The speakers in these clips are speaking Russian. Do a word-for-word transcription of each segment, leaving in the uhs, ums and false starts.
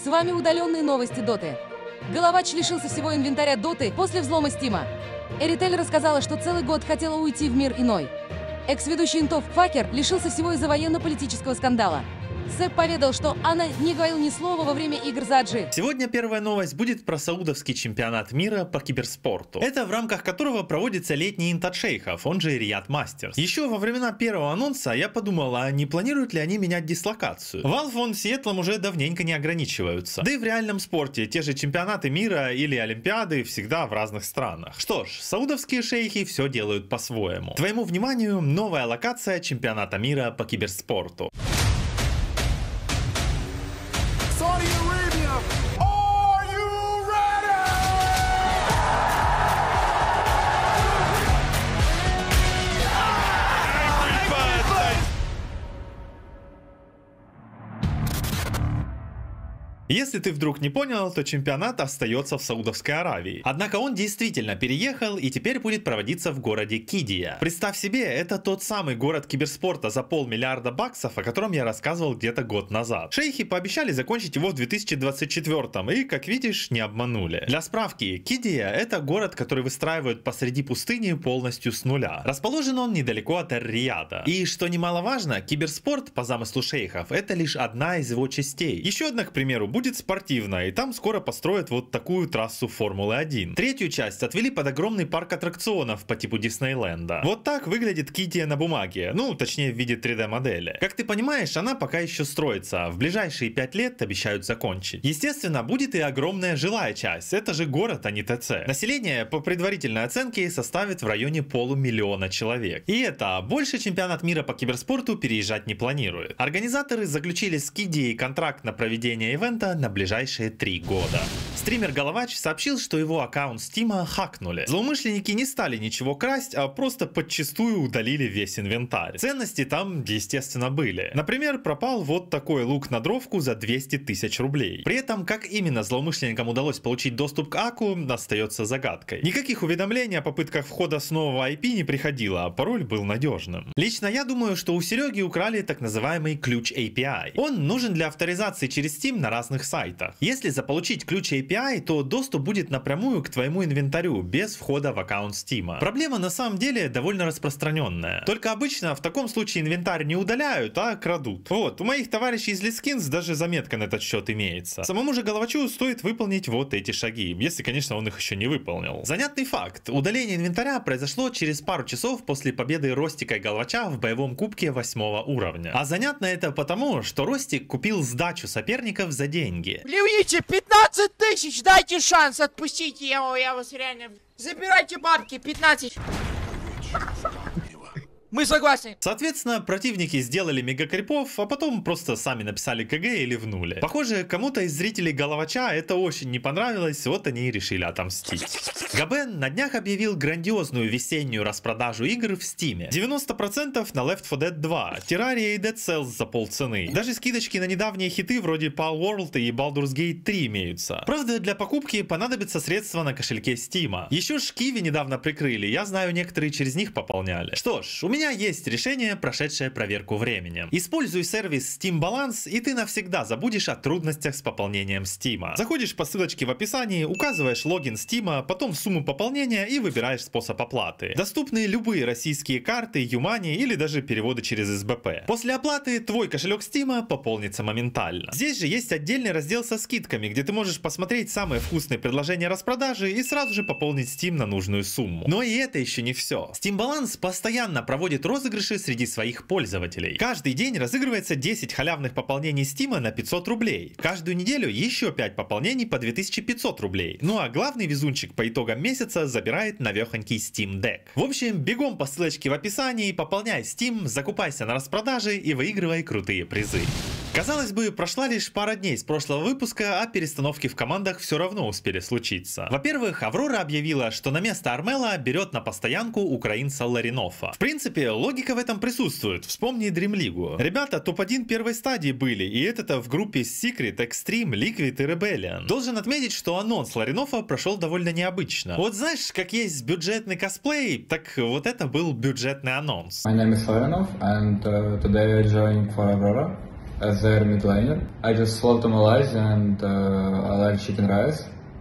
С вами удаленные новости Доты. Головач лишился всего инвентаря Доты после взлома Стима. Эритель рассказала, что целый год хотела уйти в мир иной. Экс-ведущий Интов Факер лишился всего из-за военно-политического скандала. Сэп поведал, что она не говорил ни слова во время игр за Аджи. Сегодня первая новость будет про саудовский чемпионат мира по киберспорту. Это в рамках которого проводится летний инт от шейхов, он же Riyadh Masters. Еще во времена первого анонса я подумал, а не планируют ли они менять дислокацию? Valve вон Сиэтлом уже давненько не ограничиваются. Да и в реальном спорте те же чемпионаты мира или олимпиады всегда в разных странах. Что ж, саудовские шейхи все делают по-своему. Твоему вниманию новая локация чемпионата мира по киберспорту. Saudi Arabia, are you ready? Если ты вдруг не понял, то чемпионат остается в Саудовской Аравии. Однако он действительно переехал и теперь будет проводиться в городе Кидия. Представь себе, это тот самый город киберспорта за полмиллиарда баксов, о котором я рассказывал где-то год назад. Шейхи пообещали закончить его в две тысячи двадцать четвёртом и, как видишь, не обманули. Для справки, Кидия — это город, который выстраивают посреди пустыни полностью с нуля. Расположен он недалеко от Эр-Рияда. И, что немаловажно, киберспорт, по замыслу шейхов, это лишь одна из его частей. Еще одна, к примеру, будет спортивная, и там скоро построят вот такую трассу Формулы один. Третью часть отвели под огромный парк аттракционов по типу Диснейленда. Вот так выглядит Кидия на бумаге, ну, точнее в виде три дэ модели. Как ты понимаешь, она пока еще строится, а в ближайшие пять лет обещают закончить. Естественно, будет и огромная жилая часть, это же город, а не тэ цэ. Население, по предварительной оценке, составит в районе полумиллиона человек. И это больше чемпионат мира по киберспорту переезжать не планирует. Организаторы заключили с Кидией контракт на проведение ивента на ближайшие три года. Стример Головач сообщил, что его аккаунт Стима хакнули. Злоумышленники не стали ничего красть, а просто подчистую удалили весь инвентарь. Ценности там, естественно, были. Например, пропал вот такой лук на дровку за двести тысяч рублей. При этом, как именно злоумышленникам удалось получить доступ к АКу, остается загадкой. Никаких уведомлений о попытках входа с нового ай пи не приходило, а пароль был надежным. Лично я думаю, что у Сереги украли так называемый ключ эй пи ай. Он нужен для авторизации через Steam на разных сайтах. Если заполучить ключ эй пи ай, то доступ будет напрямую к твоему инвентарю, без входа в аккаунт Steam. Проблема на самом деле довольно распространенная. Только обычно в таком случае инвентарь не удаляют, а крадут. Вот, у моих товарищей из Лискинс даже заметка на этот счет имеется. Самому же Головачу стоит выполнить вот эти шаги, если, конечно, он их еще не выполнил. Занятный факт. Удаление инвентаря произошло через пару часов после победы Ростика и Головача в боевом кубке восьмого уровня. А занятно это потому, что Ростик купил сдачу соперников за деньги. Ливните, пятнадцать тысяч, дайте шанс, отпустите, я, я вас реально... Забирайте бабки, пятнадцать. Мы согласны. Соответственно, противники сделали мегакрипов, а потом просто сами написали КГ и ливнули. Похоже, кому-то из зрителей Головача это очень не понравилось, вот они и решили отомстить. Габен на днях объявил грандиозную весеннюю распродажу игр в Стиме. девяносто процентов на Left фор Dead два, Terraria и Dead Cells за полцены. Даже скидочки на недавние хиты вроде Palworld и Baldur's Gate три имеются. Правда, для покупки понадобятся средства на кошельке Стима. Еще ж Киви недавно прикрыли, я знаю, некоторые через них пополняли. Что ж, у меня У меня есть решение, прошедшее проверку временем. Используй сервис Steam Balance, и ты навсегда забудешь о трудностях с пополнением Steam. Заходишь по ссылочке в описании, указываешь логин Steam, потом сумму пополнения и выбираешь способ оплаты. Доступны любые российские карты, Юмани или даже переводы через эс бэ пэ. После оплаты твой кошелек Steam пополнится моментально. Здесь же есть отдельный раздел со скидками, где ты можешь посмотреть самые вкусные предложения распродажи и сразу же пополнить Steam на нужную сумму. Но и это еще не все. Steam Balance постоянно проводит розыгрыши среди своих пользователей. Каждый день разыгрывается десять халявных пополнений Steam на пятьсот рублей. Каждую неделю еще пять пополнений по две тысячи пятьсот рублей. Ну а главный везунчик по итогам месяца забирает навехонький Steam Deck. В общем, бегом по ссылочке в описании, пополняй Steam, закупайся на распродажи и выигрывай крутые призы. Казалось бы, прошла лишь пара дней с прошлого выпуска, а перестановки в командах все равно успели случиться. Во-первых, Аврора объявила, что на место Армела берет на постоянку украинца Ларинофа. В принципе, логика в этом присутствует. Вспомни Dream League. Ребята топ один первой стадии были, и это в группе Secret, Extreme, Liquid и Rebellion. Должен отметить, что анонс Ларинофа прошел довольно необычно. Вот знаешь, как есть бюджетный косплей, так вот это был бюджетный анонс. My name is Larinov, and uh, today I joined for Aurora. as their mid laner. I just float them Elijah and uh, I like chicken rice.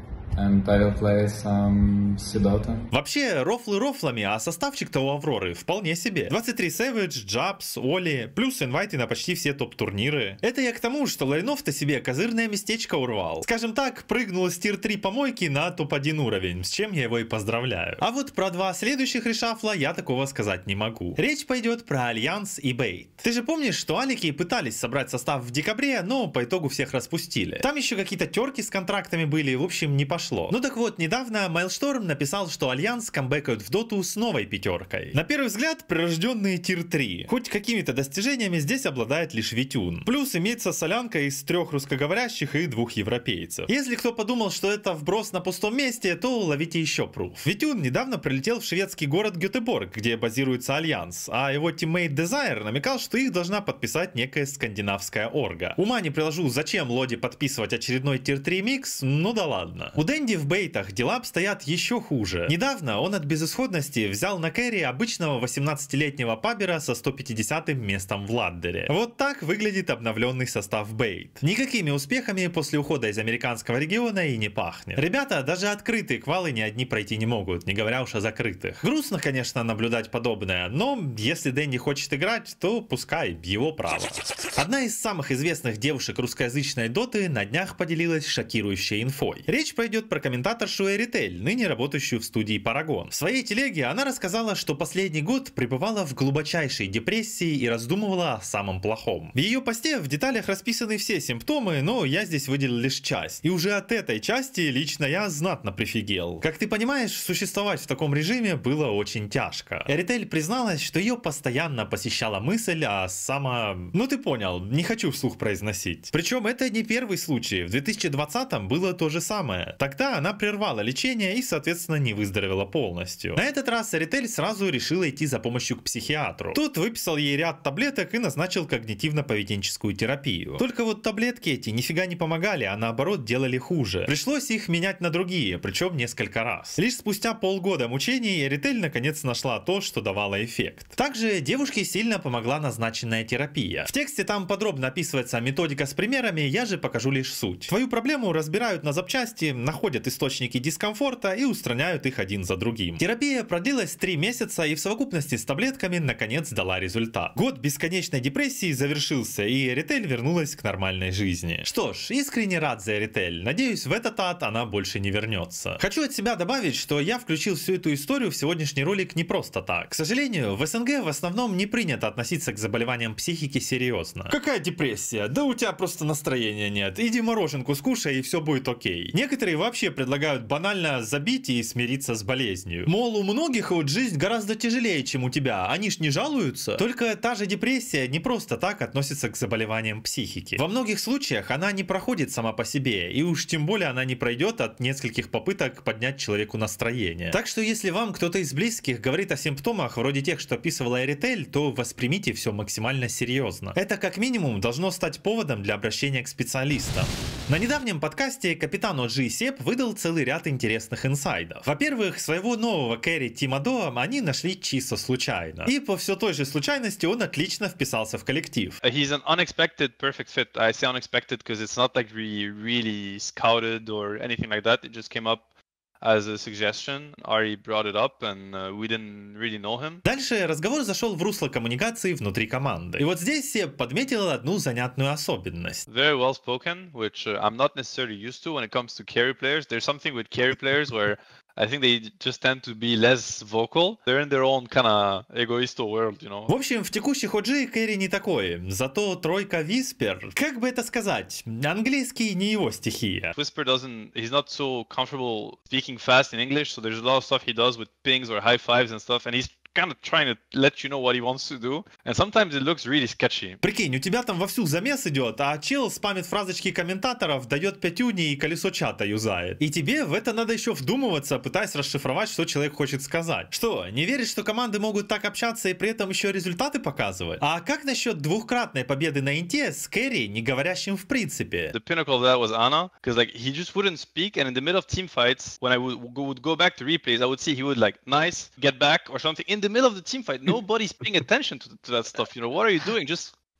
And I will play some Sidota. Вообще, рофлы рофлами, а составчик-то у Авроры вполне себе. двадцать три Savage, Джабс, Оли, плюс инвайты на почти все топ-турниры. Это я к тому, что Ларинов-то себе козырное местечко урвал. Скажем так, прыгнул с тир три помойки на топ один уровень, с чем я его и поздравляю. А вот про два следующих решафла я такого сказать не могу. Речь пойдет про Альянс и Бейт. Ты же помнишь, что Алики пытались собрать состав в декабре, но по итогу всех распустили. Там еще какие-то терки с контрактами были, в общем, не пошло. Ну так вот, недавно Maelstrom написал, что Альянс камбэкают в доту с новой пятеркой. На первый взгляд, прирожденные тир три. Хоть какими-то достижениями здесь обладает лишь Витюн. Плюс имеется солянка из трех русскоговорящих и двух европейцев. Если кто подумал, что это вброс на пустом месте, то ловите еще пруф. Витюн недавно прилетел в шведский город Гетеборг, где базируется Альянс, а его тиммейт Desire намекал, что их должна подписать некая скандинавская орга. Ума не приложу, зачем Лоди подписывать очередной тир три микс, ну да ладно. У Дэнди в бейтах дела обстоят еще хуже. Недавно он от безысходности взял на кэрри обычного восемнадцатилетнего пабера со сто пятидесятым местом в ладдере. Вот так выглядит обновленный состав бейт. Никакими успехами после ухода из американского региона и не пахнет. Ребята даже открытые квалы ни одни пройти не могут, не говоря уж о закрытых. Грустно, конечно, наблюдать подобное, но если Дэнди хочет играть, то пускай, его право. Одна из самых известных девушек русскоязычной доты на днях поделилась шокирующей инфой. Речь пойдет про комментаторшу Эритель, ныне работающую в студии Paragon. В своей телеге она рассказала, что последний год пребывала в глубочайшей депрессии и раздумывала о самом плохом. В ее посте в деталях расписаны все симптомы, но я здесь выделил лишь часть. И уже от этой части лично я знатно прифигел. Как ты понимаешь, существовать в таком режиме было очень тяжко. Эритель призналась, что ее постоянно посещала мысль о само... Ну ты понял, не хочу вслух произносить. Причем это не первый случай. В две тысячи двадцатом было то же самое. Тогда она прервала лечение и, соответственно, не выздоровела полностью. На этот раз Эритель сразу решила идти за помощью к психиатру. Тот выписал ей ряд таблеток и назначил когнитивно-поведенческую терапию. Только вот таблетки эти нифига не помогали, а наоборот делали хуже. Пришлось их менять на другие, причем несколько раз. Лишь спустя полгода мучений Эритель наконец нашла то, что давало эффект. Также девушке сильно помогла назначенная терапия. В тексте там подробно описывается методика с примерами, я же покажу лишь суть. Твою проблему разбирают на запчасти, находят источники дискомфорта и устраняют их один за другим. Терапия продлилась три месяца и в совокупности с таблетками наконец дала результат. Год бесконечной депрессии завершился, и Эритель вернулась к нормальной жизни. Что ж, искренне рад за Эритель. Надеюсь, в этот ад она больше не вернется. Хочу от себя добавить, что я включил всю эту историю в сегодняшний ролик не просто так. К сожалению, в СНГ в основном не принято относиться к заболеваниям психики серьезно. Какая депрессия? Да у тебя просто настроения нет. Иди мороженку скушай и все будет окей. Некоторые вообще предлагают банально забить и смириться с болезнью. Мол, у многих вот жизнь гораздо тяжелее, чем у тебя, они ж не жалуются. Только та же депрессия не просто так относится к заболеваниям психики. Во многих случаях она не проходит сама по себе, и уж тем более она не пройдет от нескольких попыток поднять человеку настроение. Так что если вам кто-то из близких говорит о симптомах вроде тех, что описывала Эритель, то воспримите все максимально серьезно. Это как минимум должно стать поводом для обращения к специалистам. На недавнем подкасте капитан о джи Сеп выдал целый ряд интересных инсайдов. Во-первых, своего нового кэрри Тима Доа они нашли чисто случайно. И по все той же случайности он отлично вписался в коллектив. He's an unexpected perfect fit. I say unexpected because it's not like we really scouted or anything like that. It just came up as a suggestion. Ari brought it up and uh, we didn't really know him. Дальше разговор зашел в русло коммуникации внутри команды. И вот здесь Сеп подметил одну занятную особенность. Very well spoken, which uh, I'm not necessarily used to when it comes to carry players. There's something with carry players where I think they just tend to be less vocal. They're in their own kind of egoisto world, you know. В общем, в текущих о джи кэрри не такой. Зато тройка Whisper, как бы это сказать, английский не его стихия. Whisper doesn't, he's not so comfortable speaking fast in English, so there's a lot of stuff he does with pings or high fives and stuff, and he's kind of trying to let you know what he wants to do, and sometimes it looks really sketchy. Прикинь, у тебя там вовсю замес идет, а чел спамит фразочки комментаторов, дает пятюни и колесо чата юзает. И тебе в это надо еще вдумываться, пытаясь расшифровать, что человек хочет сказать. Что, не веришь, что команды могут так общаться и при этом еще результаты показывать? А как насчет двухкратной победы на инте с кэрри, не говорящим в принципе? The pinnacle of that was Ana, because like he just wouldn't speak, and in the middle of team fights, when I would, would go back to replays, I would see he would like nice, get back or something. In the middle of the team fight, nobody's paying attention to, to that stuff. You know, what are you doing? Just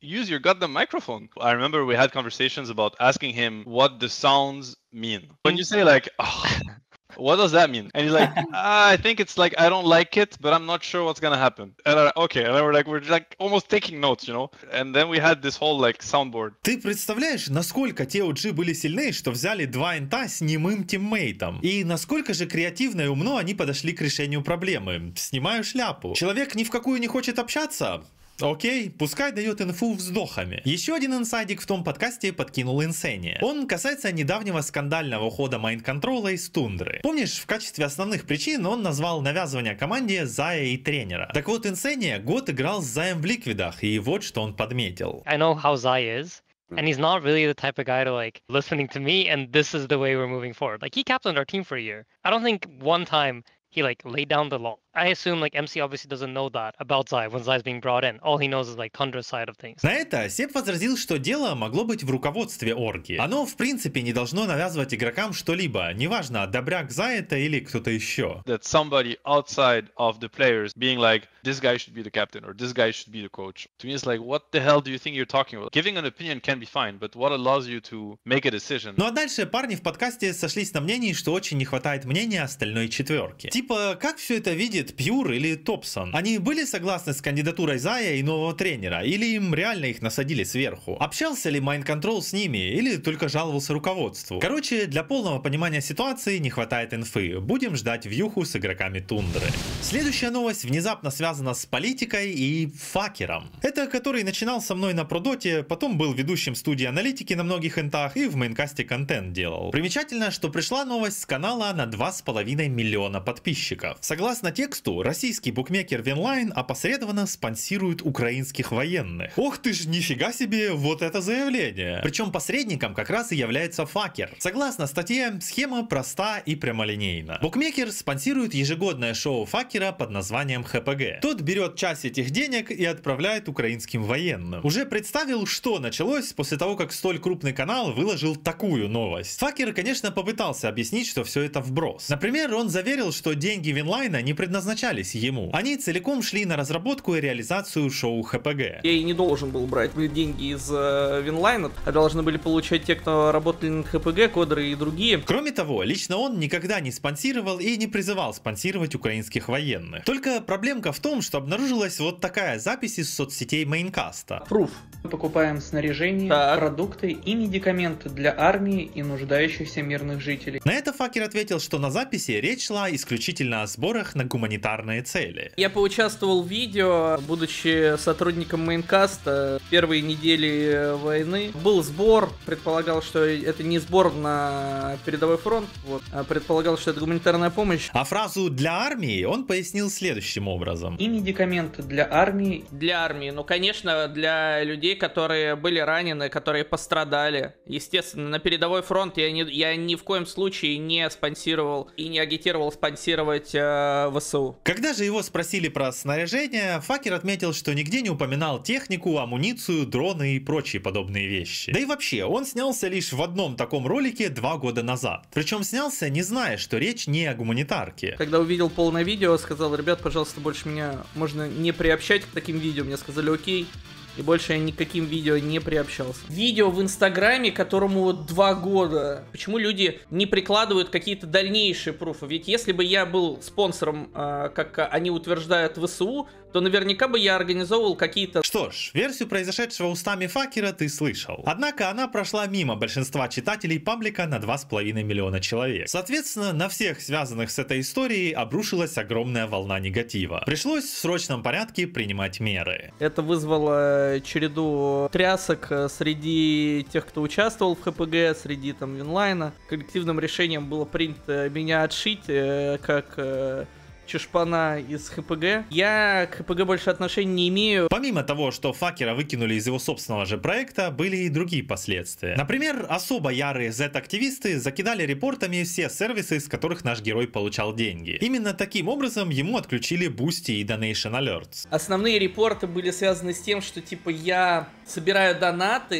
use your goddamn microphone. I remember we had conversations about asking him what the sounds mean. When you say like, oh, what does that mean? And he's like, ah, I think it's like, I don't like it, but I'm not sure what's gonna happen. And I'm like, okay, and then we're like, we're like almost taking notes, you know? And then we had this whole like soundboard. Ты представляешь, насколько те о джи были сильны, что взяли два инта с немым тиммейтом? И насколько же креативно и умно они подошли к решению проблемы? Снимаю шляпу. Человек ни в какую не хочет общаться? Окей, пускай дает инфу вздохами. Еще один инсайдик в том подкасте подкинул Insania. Он касается недавнего скандального ухода майнд-контрола из Тундры. Помнишь, в качестве основных причин он назвал навязывание команде Зая и тренера. Так вот, Insania год играл с Заем в ликвидах, и вот что он подметил. I know how Zai is. And he's not really the type of guy to like listening to me and this is the way we're moving forward. Like he captained our team for a year. I don't think one time he like laid down the law. I assume like эм си obviously doesn't know that about Zai when Zai's being brought in. All he knows is like Tundra's side of things. На это Сеп возразил, что дело могло быть в руководстве орги. Оно в принципе не должно навязывать игрокам что-либо, неважно, добряк Зай это или кто-то еще. That somebody outside of the players being like, this guy should be the captain or this guy should be the coach. To me it's like, what the hell do you think you're talking about? Giving an opinion can be fine, but what allows you to make a decision? Ну а дальше парни в подкасте сошлись на мнении, что очень не хватает мнения остальной четверки. Типа, как все это видит Пьюр или Топсон? Они были согласны с кандидатурой Зая и нового тренера, или им реально их насадили сверху? Общался ли Mind Control с ними, или только жаловался руководству? Короче, для полного понимания ситуации не хватает инфы. Будем ждать вьюху с игроками Тундры. Следующая новость внезапно связана с политикой и факером. Это который начинал со мной на Продоте, потом был ведущим студии аналитики на многих интах и в мейнкасте контент делал. Примечательно, что пришла новость с канала на два с половиной миллиона подписчиков. Согласно тексту, российский букмекер Винлайн опосредованно спонсирует украинских военных. Ох ты ж, нифига себе, вот это заявление. Причем посредником как раз и является факер. Согласно статье, схема проста и прямолинейна. Букмекер спонсирует ежегодное шоу факера под названием эйч пи джи. Тот берет часть этих денег и отправляет украинским военным. Уже представил, что началось после того, как столь крупный канал выложил такую новость. Факер, конечно, попытался объяснить, что все это вброс. Например, он заверил, что деньги Винлайна не предназначались ему. Они целиком шли на разработку и реализацию шоу эйч пи джи. Я и не должен был брать деньги из э, Винлайна, а должны были получать те, кто работали над эйч пи джи, кодеры и другие. Кроме того, лично он никогда не спонсировал и не призывал спонсировать украинских военных. Только проблемка в том, что обнаружилась вот такая запись из соцсетей мейнкаста. Пруф. Мы покупаем снаряжение, Так. продукты и медикаменты для армии и нуждающихся мирных жителей. На это факер ответил, что на записи речь шла исключительно о сборах на гуманитарные цели. Я поучаствовал в видео, будучи сотрудником мейнкаста первые недели войны. Был сбор, предполагал, что это не сбор на передовой фронт, вот, а предполагал, что это гуманитарная помощь. А фразу «для армии» он пояснил следующим образом. И медикаменты для армии. Для армии, ну, конечно, для людей, которые были ранены, которые пострадали. Естественно, на передовой фронт я, не, я ни в коем случае не спонсировал и не агитировал спонсировать э, ВСУ. Когда же его спросили про снаряжение, факер отметил, что нигде не упоминал технику, амуницию, дроны и прочие подобные вещи. Да и вообще, он снялся лишь в одном таком ролике два года назад. Причем снялся, не зная, что речь не о гуманитарке. Когда увидел полное видео, сказал: ребят, пожалуйста, больше меня можно не приобщать к таким видео. Мне сказали: окей. И больше я никаким видео не приобщался. Видео в Инстаграме, которому вот два года. Почему люди не прикладывают какие-то дальнейшие пруфы? Ведь если бы я был спонсором, э, как они утверждают, ВСУ, то наверняка бы я организовывал какие-то... Что ж, версию произошедшего устами факера ты слышал. Однако она прошла мимо большинства читателей паблика на два с половиной миллиона человек. Соответственно, на всех связанных с этой историей обрушилась огромная волна негатива. Пришлось в срочном порядке принимать меры. Это вызвало череду трясок среди тех, кто участвовал в эйч пи джи, среди там Винлайна. Коллективным решением было принято меня отшить, э, как... Э, чушпана из эйч пи джи. Я к эйч пи джи больше отношений не имею. Помимо того, что факера выкинули из его собственного же проекта, были и другие последствия. Например, особо ярые зет-активисты закидали репортами все сервисы, с которых наш герой получал деньги. Именно таким образом ему отключили Boosty и Donation Alerts. Основные репорты были связаны с тем, что типа я собираю донаты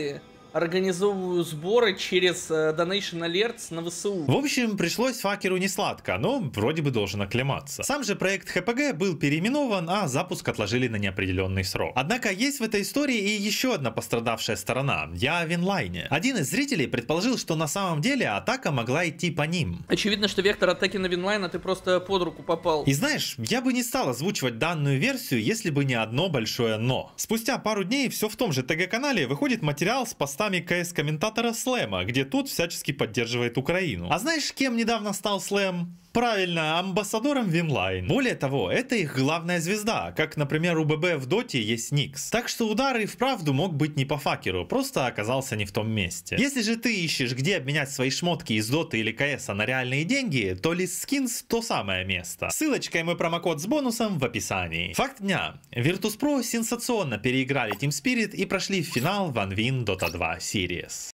организовываю сборы через э, Donation Alerts на ВСУ. В общем, пришлось Факеру не сладко, но вроде бы должен оклематься. Сам же проект ХПГ был переименован, а запуск отложили на неопределенный срок. Однако есть в этой истории и еще одна пострадавшая сторона. Я в инлайне. Один из зрителей предположил, что на самом деле атака могла идти по ним. Очевидно, что вектор атаки на Винлайна ты просто под руку попал. И знаешь, я бы не стал озвучивать данную версию, если бы не одно большое но. Спустя пару дней все в том же ТГ-канале выходит материал с постами КС-комментатора Слэма, где тот всячески поддерживает Украину. А знаешь, кем недавно стал Слэм? Правильно, амбассадором Винлайн. Более того, это их главная звезда, как, например, у ББ в Доте есть Никс. Так что удар и вправду мог быть не по Факеру, просто оказался не в том месте. Если же ты ищешь, где обменять свои шмотки из Доты или КСа на реальные деньги, то Листскинс то самое место. Ссылочка и мой промокод с бонусом в описании. Факт дня. Virtus.pro сенсационно переиграли Team Spirit и прошли в финал в Anwin Dota два Series.